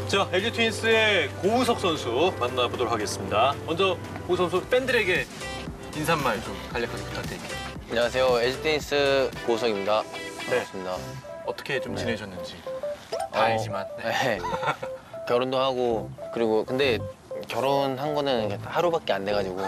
자, LG 트윈스의 고우석 선수 만나보도록 하겠습니다. 먼저 고우석 선수 팬들에게 인사말 좀 간략하게 부탁드릴게요. 안녕하세요. LG 트윈스 고우석입니다. 반갑습니다. 어떻게 좀 지내셨는지 다 알지만. 네. 결혼도 하고 그리고 근데 결혼한 거는 하루밖에 안 돼가지고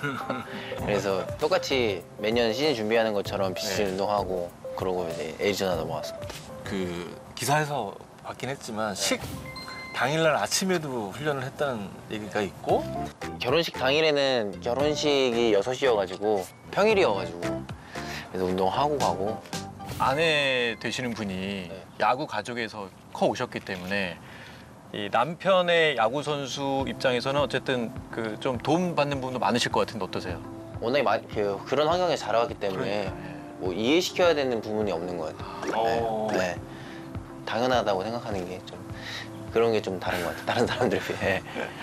그래서 똑같이 매년 시즌 준비하는 것처럼 비시즌 운동하고 그러고 이제 애리조나 넘어왔습니다. 그 기사에서 봤긴 했지만 당일날 아침에도 훈련을 했다는 얘기가 있고 결혼식 당일에는 결혼식이 6시여가지고 평일이어가지고 그래서 운동하고 가고 아내 되시는 분이 야구 가족에서 커 오셨기 때문에 이 남편의 야구 선수 입장에서는 어쨌든 그 좀 도움 받는 부분도 많으실 것 같은데 어떠세요? 워낙에 그런 환경에 자라왔기 때문에 그러니까, 뭐 이해시켜야 되는 부분이 없는 것 같아요. 네. 당연하다고 생각하는 게 좀 그런 게 좀 다른 것 같아요. 다른 사람들에 비해.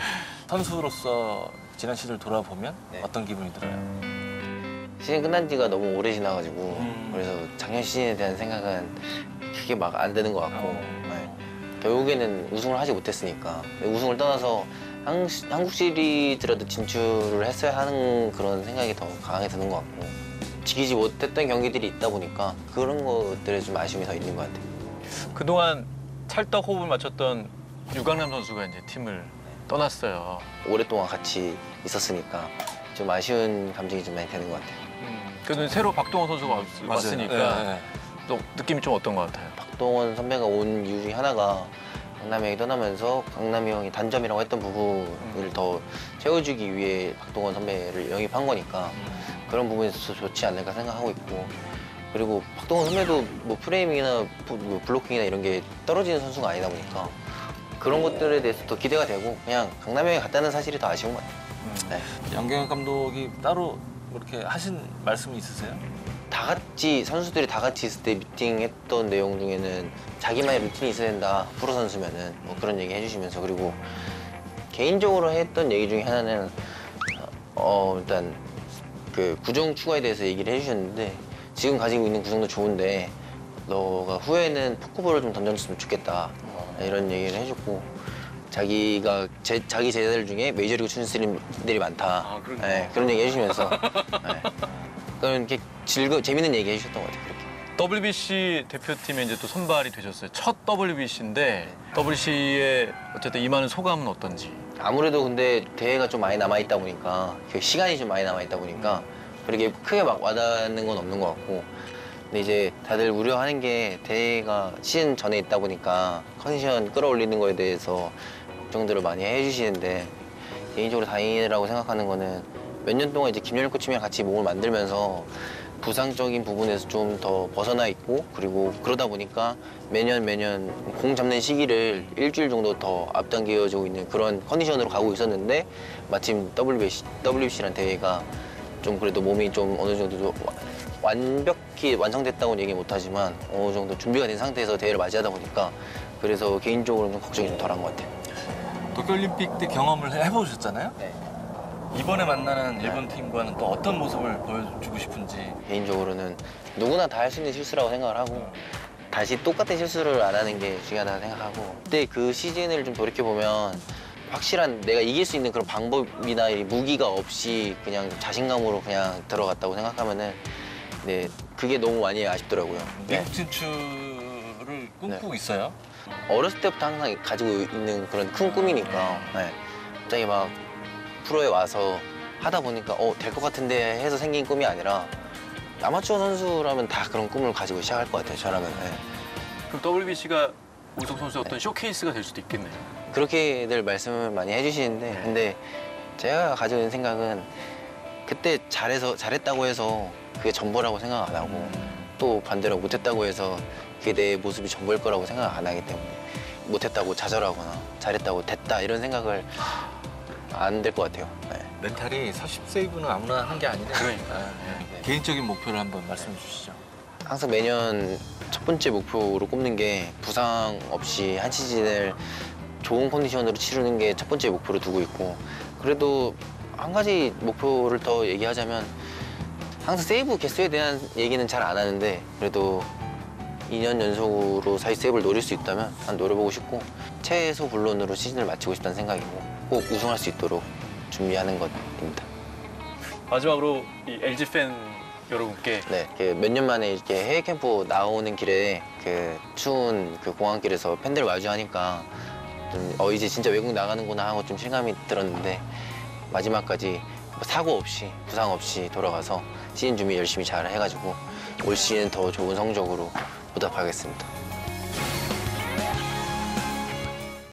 선수로서 지난 시즌을 돌아보면 네. 어떤 기분이 들어요? 시즌 끝난 지가 너무 오래 지나가지고 그래서 작년 시즌에 대한 생각은 크게 막 안 드는 것 같고 네. 결국에는 우승을 하지 못했으니까 우승을 떠나서 한국 시리즈라도 진출을 했어야 하는 그런 생각이 더 강하게 드는 것 같고 지키지 못했던 경기들이 있다 보니까 그런 것들에 좀 아쉬움이 더 있는 것 같아요. 그동안 찰떡 호흡을 맞췄던 유강남 선수가 이제 팀을 떠났어요. 오랫동안 같이 있었으니까 좀 아쉬운 감정이 좀 많이 드는 것 같아요. 그래도 새로 박동원 선수가 왔으니까 네. 또 느낌이 좀 어떤 것 같아요? 박동원 선배가 온 이유 중에 하나가 강남이 형이 떠나면서 강남이 형이 단점이라고 했던 부분을 더 채워주기 위해 박동원 선배를 영입한 거니까 그런 부분에서 좋지 않을까 생각하고 있고 그리고 박동원 선배도 뭐 프레이밍이나 뭐 블로킹이나 이런 게 떨어지는 선수가 아니다 보니까 그런 것들에 대해서 더 기대가 되고 그냥 강남이 형이 갔다는 사실이 더 아쉬운 것 같아요. 네. 양경혁 감독이 따로 뭐 이렇게 하신 말씀이 있으세요? 다 같이 선수들이 다 같이 있을 때 미팅했던 내용 중에는 자기만의 루틴이 있어야 된다. 프로 선수면은 뭐 그런 얘기 해주시면서 그리고 개인적으로 했던 얘기 중에 하나는 일단 그 구종 추가에 대해서 얘기를 해주셨는데 지금 가지고 있는 구종도 좋은데 너가 후에는 포크볼을 좀 던져줬으면 좋겠다 이런 얘기를 해줬고 자기가 자기 제자들 중에 메이저리그 출신들이 많다. 네, 그런 얘기 해주시면서 네. 그런 이렇게 재밌는 얘기 해주셨던 것 같아요. 그렇게. WBC 대표팀에 이제 또 선발이 되셨어요. 첫 WBC인데 WBC에 어쨌든 임하는 소감은 어떤지? 아무래도 근데 대회가 좀 많이 남아있다 보니까 시간이 좀 많이 남아있다 보니까 그렇게 크게 막 와닿는 건 없는 것 같고 근데 이제 다들 우려하는 게 대회가 시즌 전에 있다 보니까 컨디션 끌어올리는 거에 대해서 걱정들을 많이 해주시는데 개인적으로 다행이라고 생각하는 거는 몇 년 동안 이제 김연일 코치랑 같이 몸을 만들면서 부상적인 부분에서 좀 더 벗어나 있고 그리고 그러다 보니까 매년 공 잡는 시기를 일주일 정도 더 앞당겨지고 있는 그런 컨디션으로 가고 있었는데 마침 WBC라는 대회가 좀 그래도 몸이 좀 어느 정도 완벽히 완성됐다고는 얘기 못하지만 어느 정도 준비가 된 상태에서 대회를 맞이하다 보니까 그래서 개인적으로 좀 걱정이 좀 덜한 것 같아요. 도쿄올림픽 때 경험을 해보셨잖아요? 네. 이번에 만나는 일본 팀과는 또 어떤 모습을 보여주고 싶은지 개인적으로는 누구나 다 할 수 있는 실수라고 생각을 하고 다시 똑같은 실수를 안 하는 게 중요하다고 생각하고 그때 그 시즌을 좀 돌이켜보면 확실한 내가 이길 수 있는 그런 방법이나 무기가 없이 그냥 자신감으로 그냥 들어갔다고 생각하면은 네, 그게 너무 많이 아쉽더라고요. 미국 진출을 꿈꾸고 있어요? 어렸을 때부터 항상 가지고 있는 그런 큰 꿈이니까 네. 갑자기 막 프로에 와서 하다 보니까 될 것 같은데 해서 생긴 꿈이 아니라 아마추어 선수라면 다 그런 꿈을 가지고 시작할 것 같아요, 저라면. 네. 그럼 WBC가 우석 선수의 어떤 쇼케이스가 될 수도 있겠네요. 그렇게들 말씀을 많이 해주시는데 근데 제가 가지고 있는 생각은 그때 잘했다고 해서 그게 전부라고 생각 안 하고 또 반대로 못했다고 해서 그게 내 모습이 전부일 거라고 생각 안 하기 때문에 못했다고 좌절하거나 잘했다고 됐다 이런 생각을 안 될 것 같아요. 네. 멘탈이 40세이브는 아무나 한 게 아니네. 그러니까. 네. 개인적인 목표를 한번 말씀해 주시죠. 항상 매년 첫 번째 목표로 꼽는 게 부상 없이 한 시즌을 좋은 컨디션으로 치르는 게 첫 번째 목표로 두고 있고 그래도 한 가지 목표를 더 얘기하자면 항상 세이브 개수에 대한 얘기는 잘 안 하는데 그래도 2년 연속으로 40세이브를 노릴 수 있다면 난 노려보고 싶고 최소 불론으로 시즌을 마치고 싶다는 생각이고 꼭 우승할 수 있도록 준비하는 것입니다. 마지막으로 이 LG 팬 여러분께 네, 몇 년 만에 이렇게 해외 캠프 나오는 길에 그 추운 그 공항길에서 팬들 마주하니까 좀 이제 진짜 외국 나가는구나 하고 좀 실감이 들었는데 마지막까지 뭐 사고 없이 부상 없이 돌아가서 시즌 준비 열심히 잘 해가지고 올 시즌 더 좋은 성적으로 보답하겠습니다.